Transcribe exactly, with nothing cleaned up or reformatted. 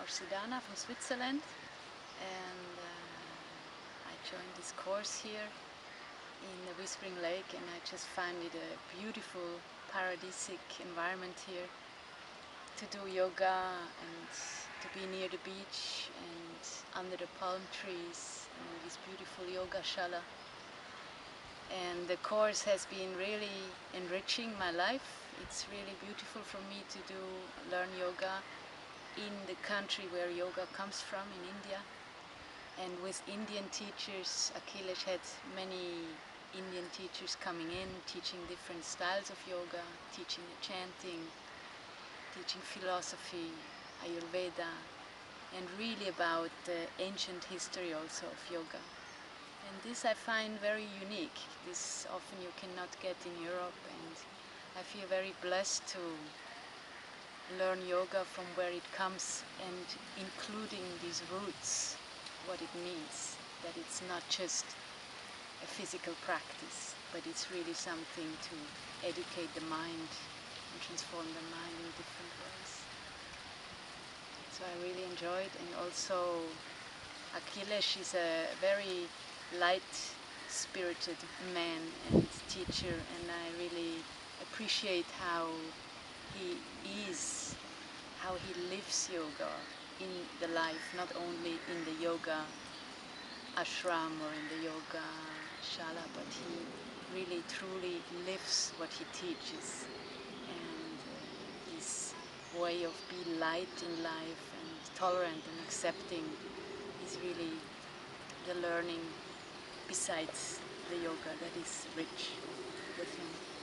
from Switzerland, and uh, I joined this course here in the Whispering Lake, and I just find it a beautiful, paradisic environment here to do yoga and to be near the beach and under the palm trees in this beautiful yoga shala. And the course has been really enriching my life. It's really beautiful for me to do learn yoga in the country where yoga comes from, in India. And with Indian teachers, Akhilesh had many Indian teachers coming in, teaching different styles of yoga, teaching the chanting, teaching philosophy, Ayurveda, and really about the ancient history also of yoga. And this I find very unique. This often you cannot get in Europe, and I feel very blessed to learn yoga from where it comes and including these roots, what it means, that it's not just a physical practice, but it's really something to educate the mind and transform the mind in different ways. So I really enjoyed, and also Akhilesh is a very light-spirited man and teacher, and I really appreciate how he is, how he lives yoga in the life, not only in the yoga ashram or in the yoga shala, but he really truly lives what he teaches. And uh, his way of being light in life and tolerant and accepting is really the learning besides the yoga that is rich with him.